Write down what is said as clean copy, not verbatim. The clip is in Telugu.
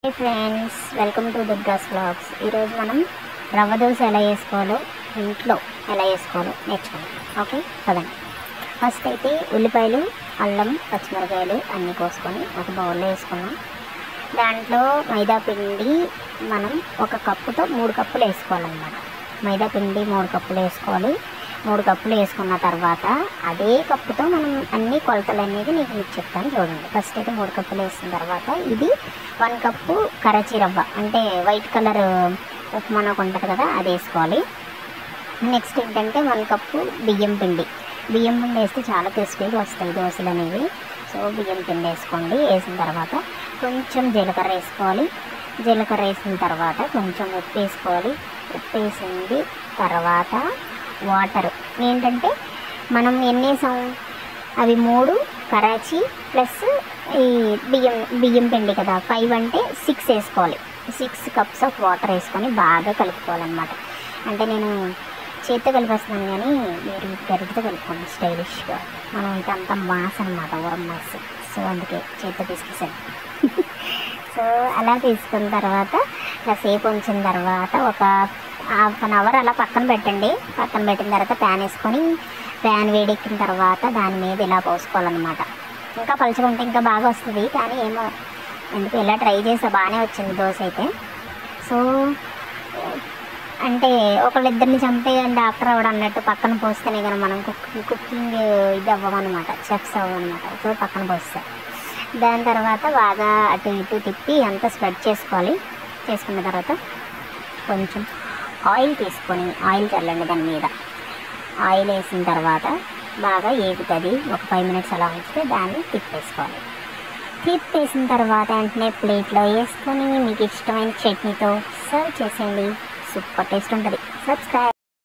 Hey friends, welcome to Durga's Vlogs. ఈరోజు మనం రవ్వ దోశ ఎలా వేసుకోవాలో ఇంట్లో ఎలా వేసుకోవాలో నేర్చుకుందాం. ఓకే పదండి. ఫస్ట్ అయితే ఉల్లిపాయలు, అల్లం, పచ్చిమిరకాయలు అన్నీ కోసుకొని ఒక బౌల్లో వేసుకున్నాం. దాంట్లో మైదా పిండి మనం ఒక కప్పుతో 3 కప్పులు వేసుకోవాలన్నమాట. మైదా పిండి 3 కప్పులు వేసుకోవాలి. 3 కప్పులు వేసుకున్న తర్వాత అదే కప్పుతో మనం అన్ని కొలతలు అనేది మీకు చెప్తాను చూడండి. ఫస్ట్ అయితే 3 కప్పులు వేసిన తర్వాత ఇది 1 కప్పు కరాచీ రవ్వ అంటే వైట్ కలర్ ఉప్మానకు ఉంటుంది కదా, అది వేసుకోవాలి. నెక్స్ట్ ఏంటంటే 1 కప్పు బియ్యం పిండి వేస్తే చాలా క్రిస్పీగా వస్తాయి దోశలు అనేవి. సో బియ్యం పిండి వేసుకోండి. వేసిన తర్వాత కొంచెం జీలకర్ర వేసుకోవాలి. జీలకర్ర వేసిన తర్వాత కొంచెం ఉప్పు వేసుకోవాలి. ఉప్పు వేసింది తర్వాత వాటర్ ఏంటంటే మనం ఎన్ని వేసాం, అవి 3 కరాచీ ప్లస్ ఈ బియ్యం పిండి కదా 5 అంటే 6 వేసుకోవాలి. 6 కప్స్ ఆఫ్ వాటర్ వేసుకొని బాగా కలుపుకోవాలన్నమాట. అంటే నేను చేతితో కలిపేస్తున్నాను కానీ మీరు గరిటతో కలుపుకోండి స్టైలిష్గా. మనం ఇదంతా మాస్ అనమాట, ఊరం మాస్. సో అందుకే చేతితో తీసుకొచ్చాను. సో అలా తీసుకున్న తర్వాత కాసేపు ఉంచిన తర్వాత ఒక ½ అన్ అవర్ అలా పక్కన పెట్టండి. పక్కన పెట్టిన తర్వాత ప్యాన్ వేసుకొని ప్యాన్ వేడెక్కిన తర్వాత దాని మీద ఇలా పోసుకోవాలన్నమాట. ఇంకా పలుచుకుంటే ఇంకా బాగా వస్తుంది, కానీ ఏమో ఎందుకు ఇలా ట్రై చేసా, బాగానే వచ్చింది దోశ అయితే. సో అంటే ఒకళ్ళిద్దరిని చంపే డాక్టర్ అవ్వడం అన్నట్టు పక్కన పోస్తేనే కానీ మనం కుకింగ్ ఇది అవ్వమన్నమాట, చెఫ్స్ అవ్వమన్నమాట. సో పక్కన పోస్తా. దాని తర్వాత బాగా అటు ఇటు తిప్పి అంతా స్ప్రెడ్ చేసుకోవాలి. చేసుకున్న తర్వాత కొంచెం ఆయిల్ తీసుకొని ఆయిల్ చల్లండి దాని మీద. ఆయిల్ వేసిన తర్వాత బాగా ఏగుతుంది. ఒక 5 మినిట్స్ అలా ఉంచితే దాన్ని తిప్పేసుకోవాలి. తిప్పేసిన తర్వాత వెంటనే ప్లేట్లో వేసుకొని మీకు ఇష్టమైన చట్నీతో సర్వ్ చేసేయండి. సూపర్ టేస్ట్ ఉంటుంది. సబ్స్క్రైబ్.